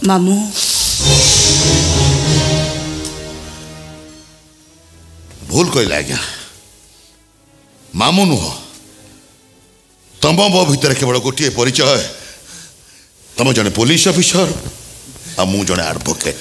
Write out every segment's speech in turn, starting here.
मामू भूल कहले आज्ञा मामू नुह तम मो भितर केवल गोटे परिचय तुम जने पुलिस ऑफिसर आ मु जने एडवोकेट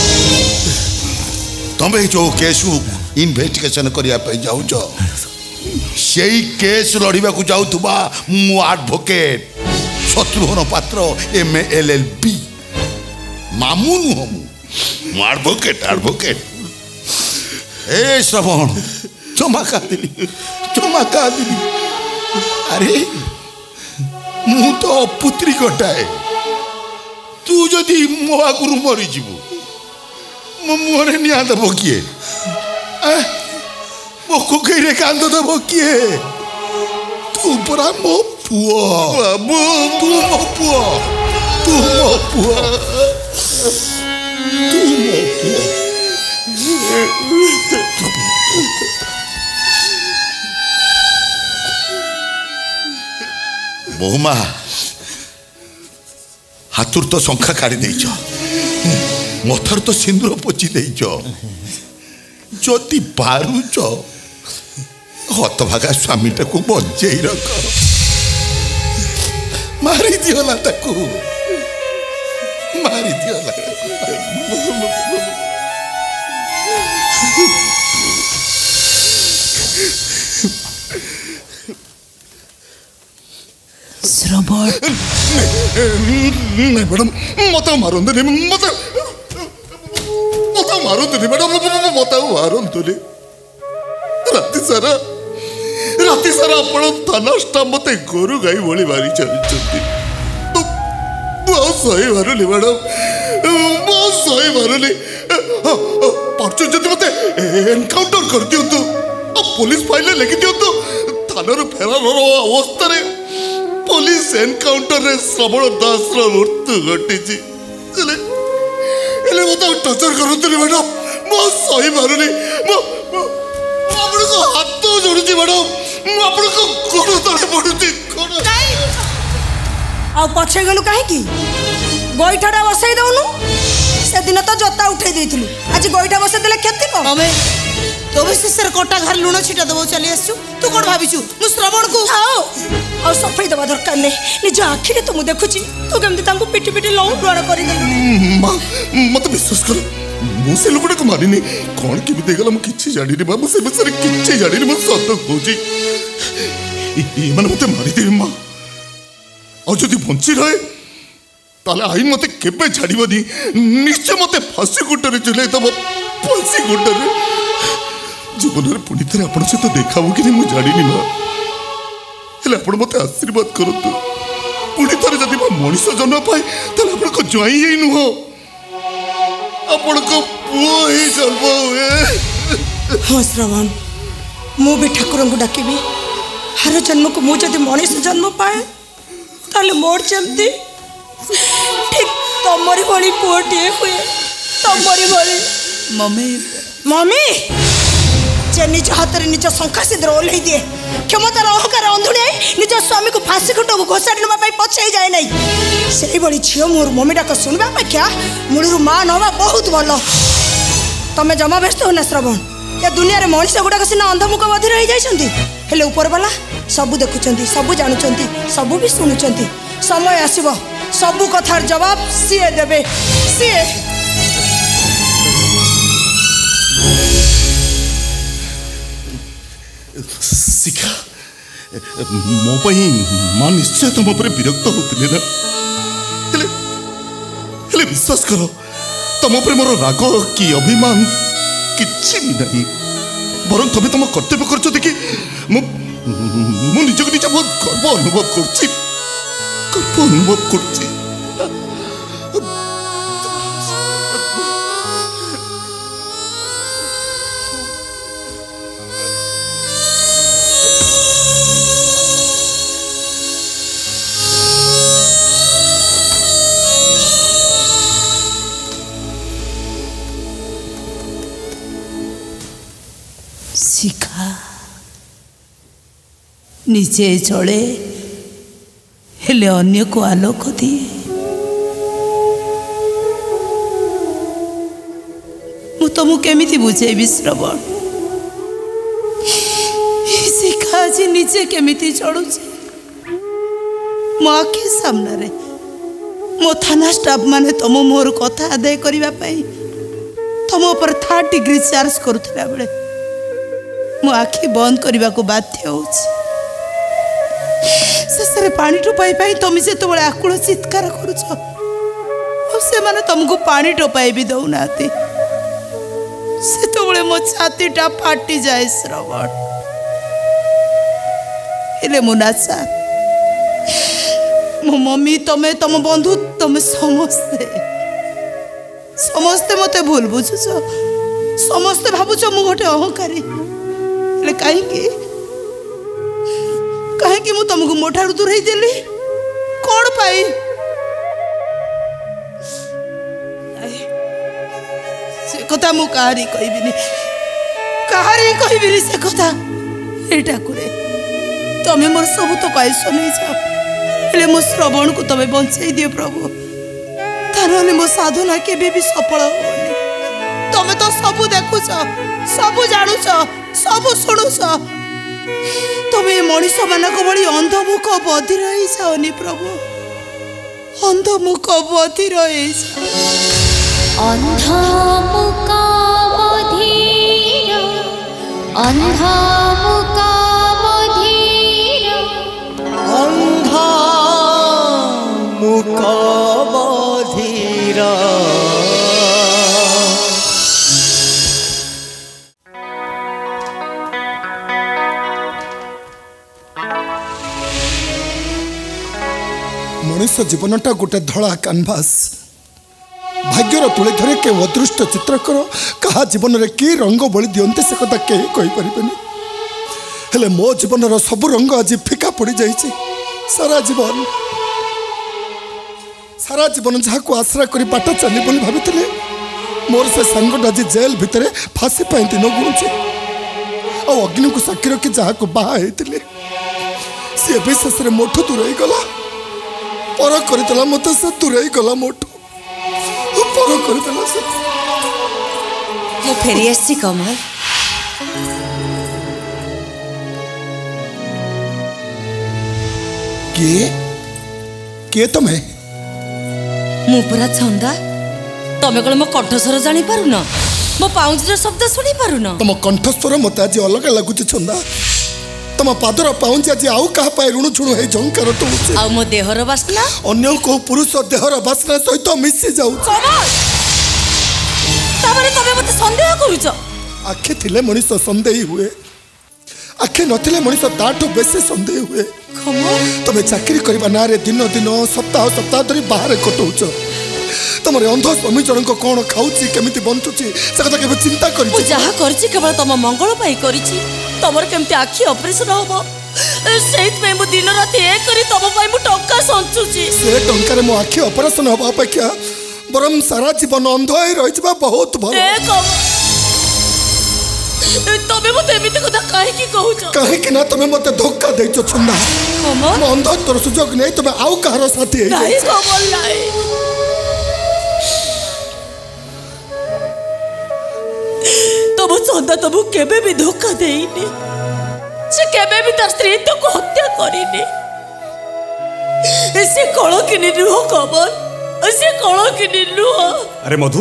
तुम जो केस इन्वेस्टिगेशन करने जाऊच से केस लड़वा को जाऊथुबा मु एडवोकेट शत्रुघ्न पात्र MA LLB मामू नुह मु एडवोकेट एडवोकेट ए श्रवण क्षमा का दिली अरे मु तो पुत्री गोटाए तू जदि मो आगुरु मरी जीवु मो मुहरे निया दब किए मो कोकैरे कांद दब किए तू परा मो पुओ बाबू तू मो पुओ तू मो पुओ तू मो पुओ बहुमा हाथुर तो शंखा काढ़ी देच मथर तो सिंदूर पोची देच जदि पारुच हतभागा स्वामीटा को बजे रख मारी दिला ताकू मारी दिला श्रवण नहीं मैडम मत मारंतु मत मारंतु मैडम मत मारंतु राति सारा आपण थाना स्टाफ मत गोरु गाई भली मारी चलती सही मारुनी मैडम सही मारुनी पार्चो जदि मत एनकाउंटर कर दिंतु पुलिस फाइल लिखि दिंतु थाना फेरार अवस्था पुलिस एनकाउंटर रे श्रवण दास मृत्यु घटी मत टर्चर करते मैडम मो सही मारुनी आपको हाथ जोड़ुची मैडम आपको गोड़ तले पड़ुची आ पछे गलु कहीं गोईठाटा बसई दउनु से दिन तो जोता उठे देइथिलु आज गोईठा बसई देले क्षति को अबे तो भी सिसर कोटा घर लुण छिटा दबो चली आसु तू कोन भाबिछु मु श्रवण को आओ और सफाई दबा दरकार नै निज आखिरे तो मु देखुची तू केमति तांको पिटी पिटी लौ लुण करि देलु मत विश्वास कर मु से लोकटा को मारिनी कोन के भी देगला मु किछि जानि रे बाबू से बसरे किछि जानि रे मु सत कहूची ई मन मते मारि दे मां और जदि बंची रहे ताले आईन मते केबे छाड़ीबनी निश्चय मते फांसी गुटरे झुलाई दब फांसी गुटरे जीवन में पुणी थे आप सहित देखा कि नहीं मुझे जानी माँ हेल्ले आप मत आशीर्वाद करतु पुणी थे जब मैं मनीष जन्म पाए तो आप ज्वाई ही नुह आपण पुओ ही जन्म हुए हाँ श्रवण मु भी ठाकुर को डाकबी हर जन्म को मुझे मनीष जन्म पाए ताले मोर जमती ठीक तमरी भली पुओटे हुए तमरी भली मम्मी मम्मी जे निज हाथ में निज शंखा सिद्ध ओल्लई दिए क्षमतार अहंकार अंधुड़ी निज स्वामी को फांसी खुंट को घोषाड़ी नापी पछाई जाए ना से भाई झील मोर मम्मी डाक शुणा अपेक्षा मूलर माँ नवा बहुत भल तमें जमा व्यस्त हो ना श्रवण या दुनिया रे मनीष गुड़ाक सीना अंधमुख बधिर हो जाइछंती हेले ऊपर वाला सबू देखुंट सबू जानुंट सबू भी शुणुंट समय आसब सबू कथार जवाब सीए देबे सीए शिखा मो माँ निश्चय तुम पर विरक्त होते ना हेले विश्वास कर तुम पर मोर राग कि अभिमान किछि भी नहीं बरं तुम्हें तुम कर्तव्य करछ देखि मु निजक निज बहुत गर्व अनुभव करछि शिखा निजे चले हेले अन्य को आलोक दिए तुमको केमिति बुझेबी श्रवण शिखा आज निजे केमिति चढ़ुचे मो आखि सामने मो थाना स्टाफ माने तुम मोर कथा आदाय करने तुम ऊपर 3rd डिग्री चार्ज करुला बेले मो आखि बंद करने को बाध्य हो शेष पानी टोपाई पाई तुम से तो आकुल चित्कार करुच से माने तुमको पानी टोपाई भी दौना से तो मो छातीटा फाटी जाए श्रवण हेले मुनासा मो मम्मी तमे तम बंधु तमे समस्ते समस्ते मते भूल बुझुछ समस्ते भाबुछ मु गोटे अहंकारी ले काहे मु तुमको मोठारु दूरई देली कोन पाई से कथा मु कहारी कहबिनी से कथा एटा कुरे तमे मोर सब तो कैसो नहीं जाओ हेले मो श्रवण को तमे बंचाई दियो प्रभु तारे मो साधना केबे भी सफल होनी तमे तो सब देखुछ सब जानुछ सब सुनुछ तमे मनीष मानक बड़ी अंधमुख बधिर हो जाओनी प्रभु अंधमुख बधिर हो अंधमुख बधिर अंधमुख मुख बधिरा मनुष्य जीवनटा गोटे धड़ा कैनभास भाग्यर तुले धरे के अदृष्ट चित्रकर कहा जीवन में कि रंग बोली दियंते से कथा कहीं कहीपरेनि हेले मो जीवन सब रंग आज फिका पड़ जाइए सारा जीवन जहाँ को आश्रा कर बाट चली बोली भाभी मोर से सांगट आज जेल भितर फांसी पाई दिन गुणुचे अग्नि को साक्षी रखी जहाँ को बाहर सी भी शेष में मोठू दूर गला पर करदेला मत से दूर गला मोठू पर करदेला से मु फेरी आसी कमल किए तुम्हें मु पूरा छंदा तमे कल मो कंठस्वर जानी पारुन मो पाउंजर शब्द सुनी पारुन तुम कंठस्वर मत आज अलग लगुच छंदा तुम पादर पाउंज आज आउ कहा पाए ऋणु छुणु हे झंकार तो आ मो देहर बासना अन्य को पुरुष देहर बासना सहित मिसी जाउ ताबरे तमे मते संदेह करूछ आखे थिले मनीष संदेह हुए आखे नथिले मनीष ताठो बेसी संदेह हुए तुम चाकरी करबा ना रे दिन दिन सप्ताह सप्ताह धरी बाहर कटौच तुम अंध स्वामी जन कौन खाऊची केमिति बंचुची से कथा केबे चिंता करी मु जहा करछि केवल तम मंगल पाई करिछि तमर केमति आखि ऑपरेशन होबो सेत में मु दिन रात एक करी तम पाई मु टंका संचुची से टंका रे मो आखि ऑपरेशन होबा अपेक्षा बरम सारा जीवन अंध होई रहिबा बहुत भलो तमे मते एमिति कथा काहे की कहूछ काहे कि ना तमे मते धोखा देइछो छुंदा कमल मो अंध तोर सुजोग नै तमे आउ कहारो साथी है नहीं कमल नहीं तब चंदा तब केबे भी धोखा देइनी से केबे भी तार स्त्री तो को हत्या करिनी से कलकिनी नुह कमल से कलकिनी नुह अरे मधु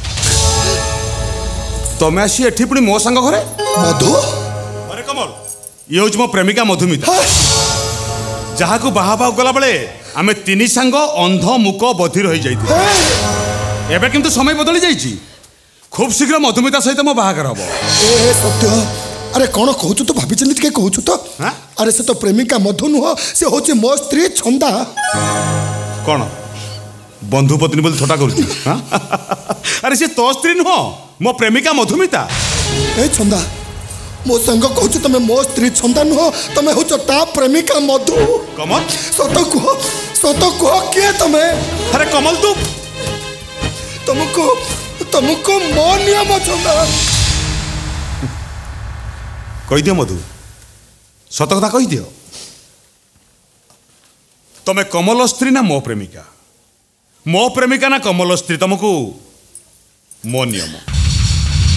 तमे आसी एठी पुणी मो संग घरे मधु अरे कमल ये हूँ मो प्रेमिका मधुमिता जहाँ को बाहा बाहु गला बेले आमे तीन सांग अंध मुक बधिर हो जाइए एबे किंतु समय बदली जाइए खूब शीघ्र मधुमिता सहित मो बाहागर हम ए सत्य अरे कौन कहूँ तो भाभी चिंती कहूँ तो अरे से तो प्रेमिका मधु नुह से हूँ मो स्त्री छंदा कौन बंधु पत्नी बोली थोटा करुची अरे से तो स्त्री नुह मो प्रेमिका मधुमिता ए छंदा मो संग कहूँ तुम मो स्त्री छंदा नुह तुम हूँ ता प्रेमिका मधु कमल सत कह किए तुम अरे कमल तू तुमको मो नियम छंदा कही दियो मधु सत कथा कही दियो तमे कमल स्त्री ना मो प्रेमिका ना कमल स्त्री तुमको मो नियम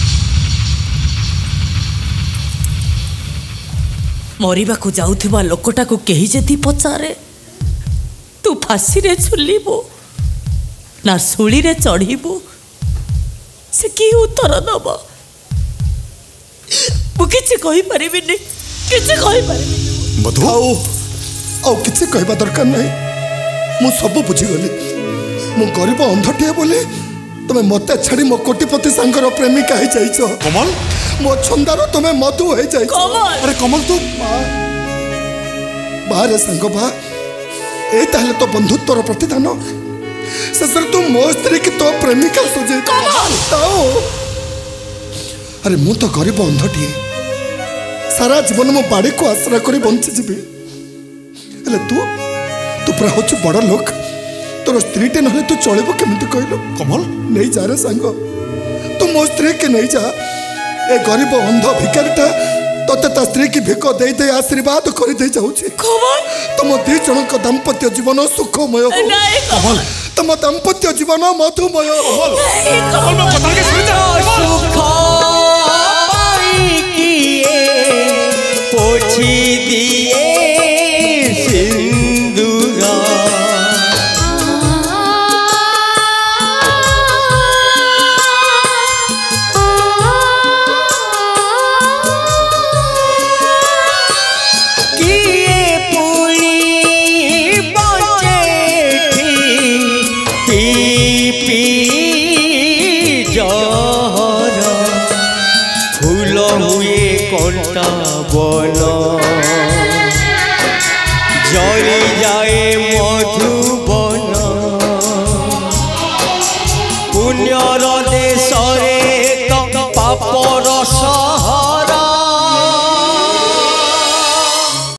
मरिबा को जाउथिबा लोकटा को केही जदि पचारे तू फांसी रे झुलिबो ना सुली रे चढ़ीबो से की उत्तर दब मु किछि कहि परिबिनी किछि कहि परिबिनी मधु ଆଉ କିଛି କହିବା ଦରକାର ନାହିଁ ମୁଁ ସବୁ ବୁଝିଗଲି ମୁଁ ଗରିବ ଅନ୍ଧଟିଏ ବୋଲି ତମେ ମତେ ଛାଡ଼ି ମୋ କୋଟିପତି ସାଙ୍ଗର ପ୍ରେମିକା ହେଇଯାଇଛ କମଲ ମୋ ଛନ୍ଦାର ତମେ ମଧୁ ହେଇଯାଇଛ ଆରେ କମଲ ତୁ ବାହାରେ ସାଙ୍ଗ ବା ଏଇ ତାହେଲେ ତୋ ବନ୍ଧୁତ୍ୱର ପ୍ରତିଦାନ ଶେଷରେ ତୁ ମୋ ସ୍ତ୍ରୀ କି ତୋ ପ୍ରେମିକା ସଜେଇ ଆରେ ମୁଁ ତ ଗରିବ ଅନ୍ଧଟିଏ ସାରା ଜୀବନ ମୋ ବାଡ଼ିକୁ ଆଶ୍ରା କରି ବଞ୍ଚିଯିବି ହେଲେ ତୁ ପୁରା ହଉଛୁ ବଡ଼ ଲୋକ ତୋର ସ୍ତ୍ରୀଟେ ନହେଲେ ତୁ ଚଳିବ କେମିତି କହିଲୁ କମଲ ନେଇଯା ରେ ସାଙ୍ଗ ତୁ ମୋ ସ୍ତ୍ରୀ କି ନେଇଯା ଏ ଗରିବ ଅନ୍ଧ ଭିକାରୀଟା ତତେ ତା ସ୍ତ୍ରୀ କି ଭିକ ଦେଇ ଦେଇ ଆଶୀର୍ବାଦ କରିଦେଇ ଯାଉଛି ତମ ଦି ଜଣଙ୍କ ଦାମ୍ପତ୍ୟ ଜୀବନ ସୁଖମୟ ହଉ ତମ ଦାମ୍ପତ୍ୟ ଜୀବନ ମଧୁମୟ पोछी दिए सिंदूरा किए पुरी बचे पी पी जहर फूल हुए कंटा बन जली जाए मधुबन पुण्यर देश रे पापर